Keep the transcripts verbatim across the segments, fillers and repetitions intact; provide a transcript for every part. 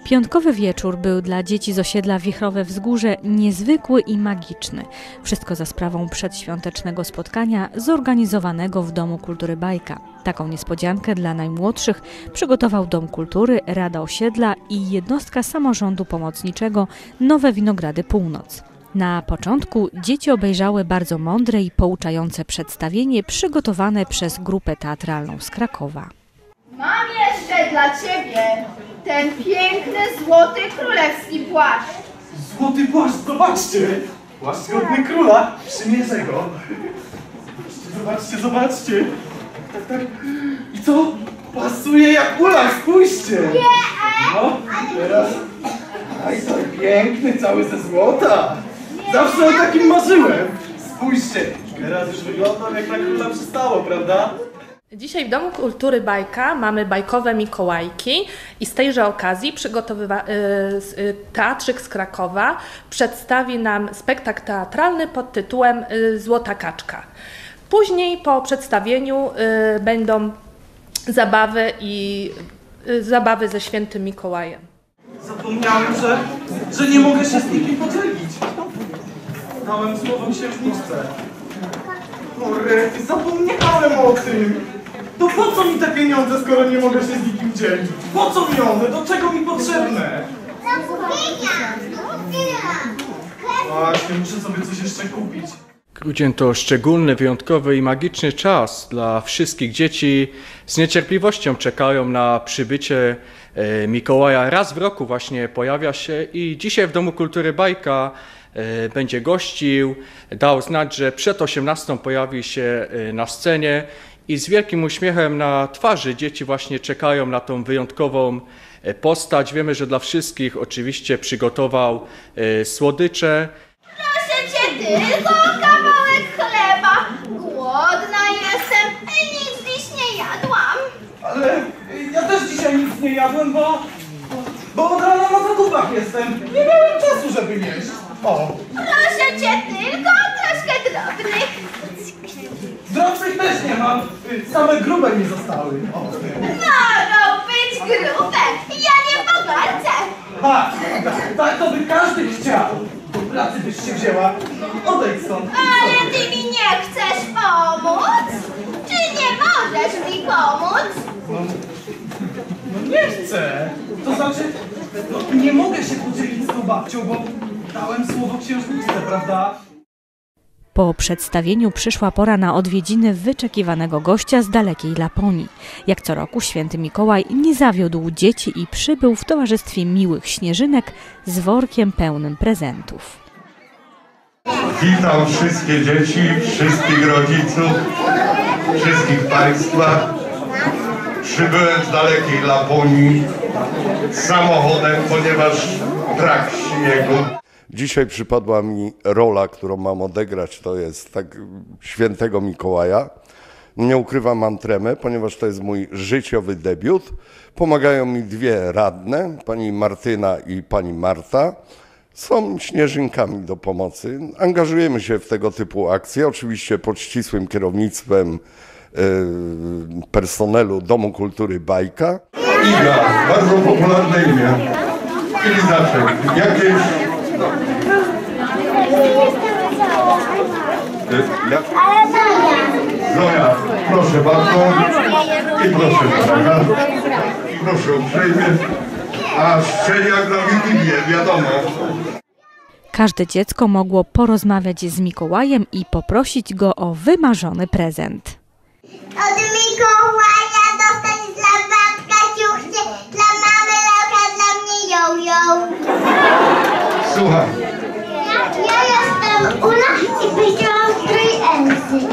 Piątkowy wieczór był dla dzieci z osiedla Wichrowe Wzgórze niezwykły i magiczny. Wszystko za sprawą przedświątecznego spotkania zorganizowanego w Domu Kultury Bajka. Taką niespodziankę dla najmłodszych przygotował Dom Kultury, Rada Osiedla i jednostka samorządu pomocniczego Nowe Winogrady Północ. Na początku dzieci obejrzały bardzo mądre i pouczające przedstawienie przygotowane przez grupę teatralną z Krakowa. Mam jeszcze dla Ciebie ten piękny, złoty, królewski płaszcz. Złoty płaszcz, zobaczcie! Płaszcz godny króla, przymierzę go. Zobaczcie, zobaczcie. Tak, tak. I co? Pasuje jak ula, spójrzcie! No, teraz... Aj, to piękny, cały ze złota. Zawsze o takim marzyłem. Spójrzcie, teraz już wyglądam jak na króla przystało, prawda? Dzisiaj w Domu Kultury Bajka mamy bajkowe Mikołajki i z tejże okazji przygotowywa- y, teatrzyk z Krakowa przedstawi nam spektakl teatralny pod tytułem y, Złota Kaczka. Później po przedstawieniu y, będą zabawy i y, zabawy ze Świętym Mikołajem. Zapomniałem, że, że nie mogę się z nikim podzielić. Dałem słowo księżniczce. Orety, zapomniałem o tym. To po co mi te pieniądze, skoro nie mogę się z nikim dzielić? Po co mi one? Do czego mi potrzebne? Właśnie, muszę sobie coś jeszcze kupić. Grudzień to szczególny, wyjątkowy i magiczny czas dla wszystkich dzieci. Z niecierpliwością czekają na przybycie e, Mikołaja. Raz w roku właśnie pojawia się i dzisiaj w Domu Kultury Bajka e, będzie gościł. Dał znać, że przed osiemnastą pojawi się e, na scenie i z wielkim uśmiechem na twarzy dzieci właśnie czekają na tą wyjątkową e, postać. Wiemy, że dla wszystkich oczywiście przygotował e, słodycze. Proszę Cię tylko o kawałek chleba. Głodna jestem i nic dziś nie jadłam. Ale ja też dzisiaj nic nie jadłem, bo... Bo od rana na zakupach jestem. Nie miałem czasu, żeby jeść. O! Proszę Cię tylko o troszkę drobnych. Drobnych też nie mam. Same grube mi zostały. O. Mogą być grube. Ja nie pogardzę. Ha! Tak, tak to by każdy chciał. Do pracy byś się wzięła. Odejdź stąd. Ale Ty mi nie chcesz pomóc? Czy nie możesz mi pomóc? No, no nie chcę. To znaczy, no, nie mogę się podzielić z tą babcią, bo dałem słowo księżniczce, prawda? Po przedstawieniu przyszła pora na odwiedziny wyczekiwanego gościa z dalekiej Laponii. Jak co roku Święty Mikołaj nie zawiódł dzieci i przybył w towarzystwie miłych śnieżynek z workiem pełnym prezentów. Witam wszystkie dzieci, wszystkich rodziców, wszystkich Państwa. Przybyłem z dalekiej Laponii samochodem, ponieważ brak śniegu. Dzisiaj przypadła mi rola, którą mam odegrać, to jest tak Świętego Mikołaja. Nie ukrywam, mam tremę, ponieważ to jest mój życiowy debiut. Pomagają mi dwie radne, pani Martyna i pani Marta. Są śnieżynkami do pomocy. Angażujemy się w tego typu akcje, oczywiście pod ścisłym kierownictwem yy, personelu Domu Kultury Bajka. Iga, bardzo popularne imię. Ilizaczek, jakieś... Jak? Zoja, proszę bardzo. I proszę bardzo. I proszę uprzejmie. A szczeniak na Wigilię, wiadomo. Każde dziecko mogło porozmawiać z Mikołajem i poprosić go o wymarzony prezent. Od Mikołaja dostać dla babka ciuchcie, dla mamy lalka, dla mnie ją-ją. Słuchaj. Ja jestem Ula i powiedziałam trójęcy.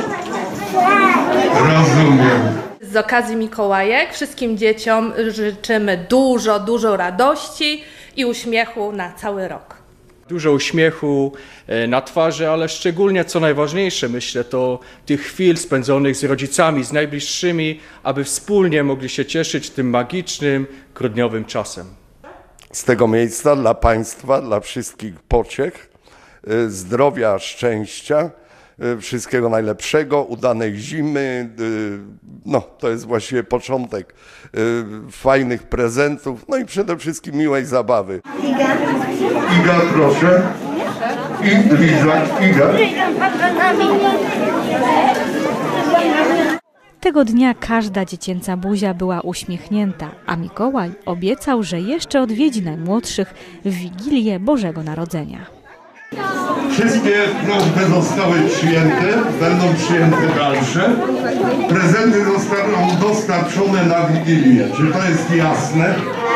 Rozumiem. Z okazji Mikołajek wszystkim dzieciom życzymy dużo, dużo radości i uśmiechu na cały rok. Dużo uśmiechu na twarzy, ale szczególnie, co najważniejsze, myślę, to tych chwil spędzonych z rodzicami, z najbliższymi, aby wspólnie mogli się cieszyć tym magicznym, grudniowym czasem. Z tego miejsca dla Państwa, dla wszystkich pociech, zdrowia, szczęścia, wszystkiego najlepszego, udanej zimy. No, to jest właściwie początek fajnych prezentów, no i przede wszystkim miłej zabawy. Iga. Iga, proszę. I Liza, Iga. Tego dnia każda dziecięca buzia była uśmiechnięta, a Mikołaj obiecał, że jeszcze odwiedzi najmłodszych w Wigilię Bożego Narodzenia. Wszystkie prośby zostały przyjęte, będą przyjęte dalsze. Prezenty zostaną dostarczone na Wigilię. Czy to jest jasne?